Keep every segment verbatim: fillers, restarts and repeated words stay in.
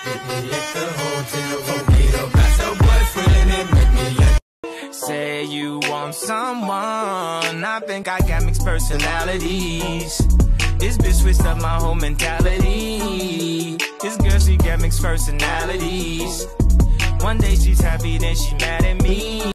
Meet me at the hotel. For me to pass your boyfriend and make me at. Say you want someone. I think I got mixed personalities. This bitch switched up my whole mentality. This girl, she got mixed personalities. One day she's happy, then she mad at me.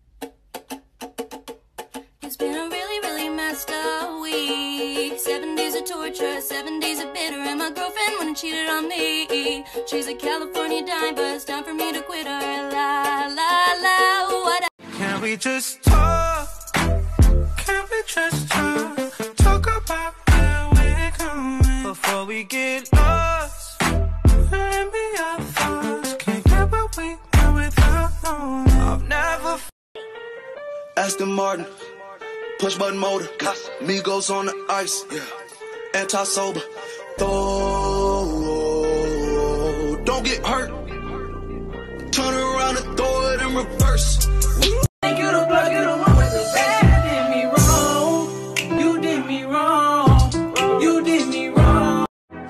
It's been a really, really messed up week. Seven days of torture, seven days of bitter, and my girlfriend wanna cheated on me. She's a California dime, but it's time for me to quit her. La, la, la, what? Can we just talk? Can we just talk? Talk about where we're going before we get lost. Let me our thoughts. Can't get what we want without knowing. I've never. Aston Martin, push button motor, Migos on the ice, yeah. Anti-sober, throw, don't get hurt, turn around and throw it in reverse. Thank you to plug you the one with the best. You did me wrong, you did me wrong, you did me wrong.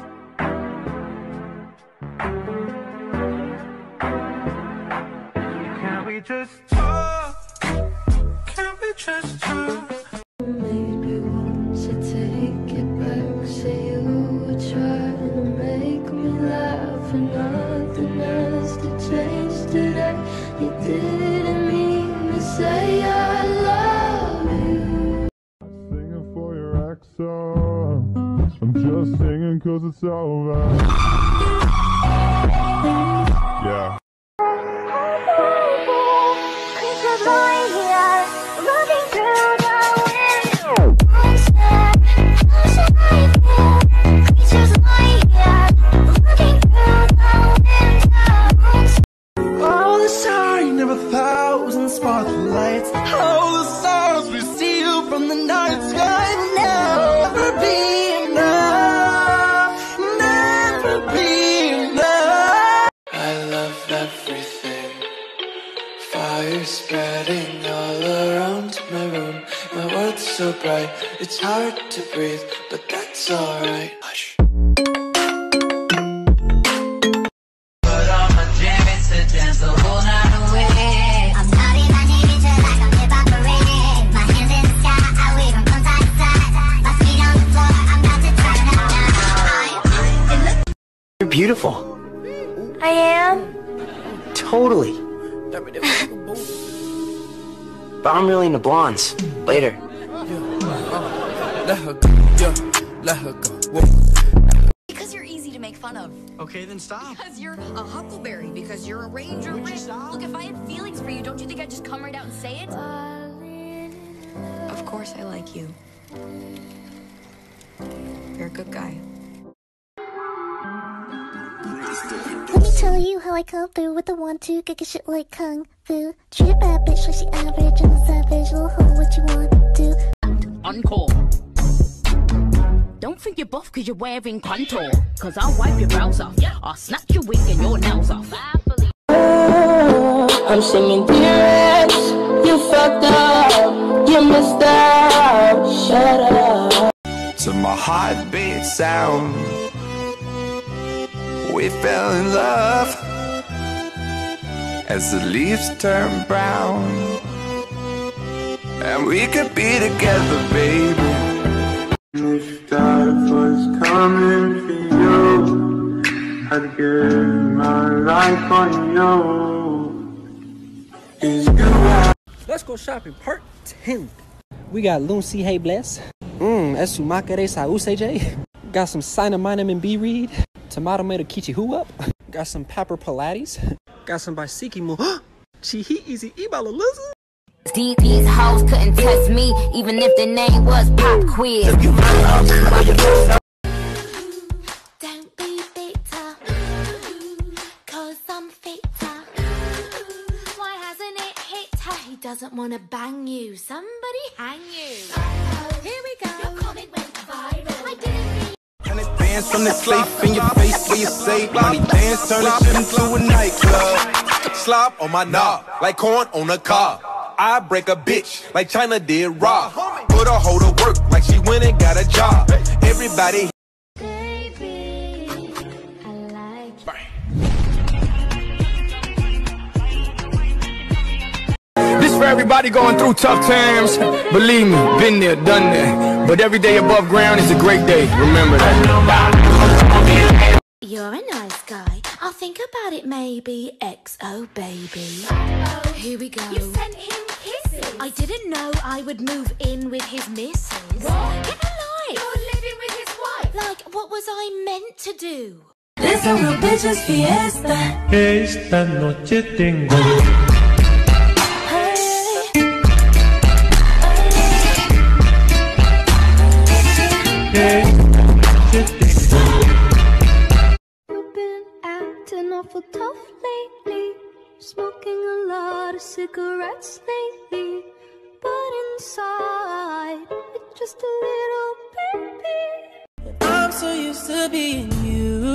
Can we just talk? Can we just talk? Maybe want to take it back. Say you were trying to make me laugh, and nothing has to change today. You didn't mean to say I love you. Singing for your ex, uh, I'm just singing cause it's over. Yeah. All the shine of a thousand spotlights, all the stars we see you from the night sky. Never be enough, never be enough. I love everything. Fire spreading all around my room. My world's so bright, it's hard to breathe, but that's alright. Hush. You're beautiful. I am? Totally. But I'm really into blondes. Later. Let her go, yeah, let her go. Because you're easy to make fun of. Okay, then stop. Because you're a huckleberry. Because you're a ranger. Look, if I had feelings for you, don't you think I'd just come right out and say it? Of course I like you. You're a good guy. Let me tell you how I come through with the one two kick a shit like kung fu. Treat a bad bitch like she average, I'm a savage, little hoe, what you want to? Encore. Don't think you're buff cause you're wearing contour. Cause I'll wipe your brows off. I'll snap your wig and your nails off. I'm singing dear ex, you fucked up, you missed out, shut up. To my heartbeat sound, we fell in love as the leaves turn brown, and we could be together, baby. If that was coming for you, I'd give my life on you. Is you? Let's go shopping, part ten. We got Lucy Hey Bless. Mmm, Esu Makare Sa Usej. Got some Sinaminem and B Reed. Tomato made a Kichi Who Up. Got some Pepper Pilates. Got some Baisiki Mo. Chihi Easy Ibala Lizard. These hoes couldn't test me, even if the name was Pop Quiz. Don't be bitter, cause I'm fitter. Why hasn't it hit her? He doesn't wanna bang you, somebody hang you. Here we go. Your comment went viral. I didn't mean. Hundred bands from the slave in your face where you say money dance, turn this shit into a nightclub. Slop on my knob, like corn on a cob. I break a bitch like China did Rob. Put her hoe to work like she went and got a job. Everybody. Baby, I like you. everybody going through tough times. Believe me, been there, done that. But every day above ground is a great day. Remember that. You're a nice guy. I'll think about it maybe. X O baby. Here we go. You sent him kisses. I didn't know I would move in with his missus. What? Get a life. You're living with his wife. Like, what was I meant to do? This a real bitch's fiesta. Esta noche tengo. You've been acting awful tough lately, smoking a lot of cigarettes lately, but inside it's just a little baby. I'm so used to being you.